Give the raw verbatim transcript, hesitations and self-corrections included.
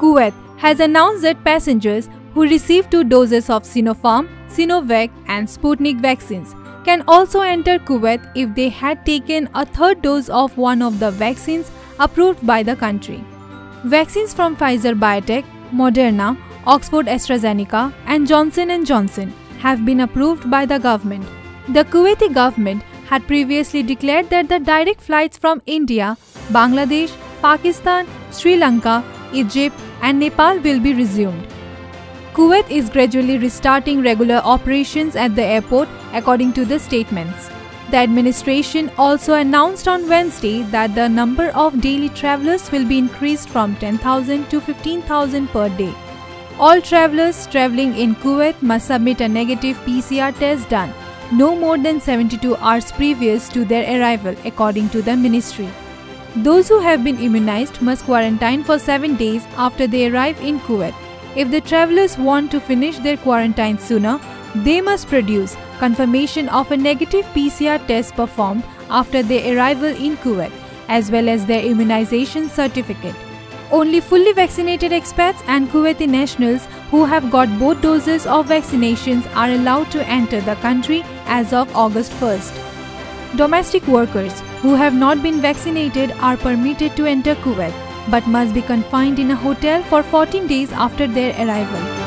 Kuwait has announced that passengers who receive two doses of Sinopharm, Sinovac and Sputnik vaccines can also enter Kuwait if they had taken a third dose of one of the vaccines approved by the country. Vaccines from Pfizer Biotech, Moderna, Oxford AstraZeneca and Johnson and Johnson have been approved by the government. The Kuwaiti government had previously declared that the direct flights from India, Bangladesh, Pakistan, Sri Lanka, Egypt and Nepal will be resumed. Kuwait is gradually restarting regular operations at the airport according to the statements. The administration also announced on Wednesday that the number of daily travelers will be increased from ten thousand to fifteen thousand per day. All travelers traveling in Kuwait must submit a negative P C R test done no more than seventy-two hours previous to their arrival, according to the ministry. Those who have been immunized must quarantine for seven days after they arrive in Kuwait. If the travelers want to finish their quarantine sooner, they must produce confirmation of a negative P C R test performed after their arrival in Kuwait, as well as their immunization certificate. Only fully vaccinated expats and Kuwaiti nationals who have got both doses of vaccinations are allowed to enter the country as of August first. Domestic workers who have not been vaccinated are permitted to enter Kuwait, but must be confined in a hotel for fourteen days after their arrival.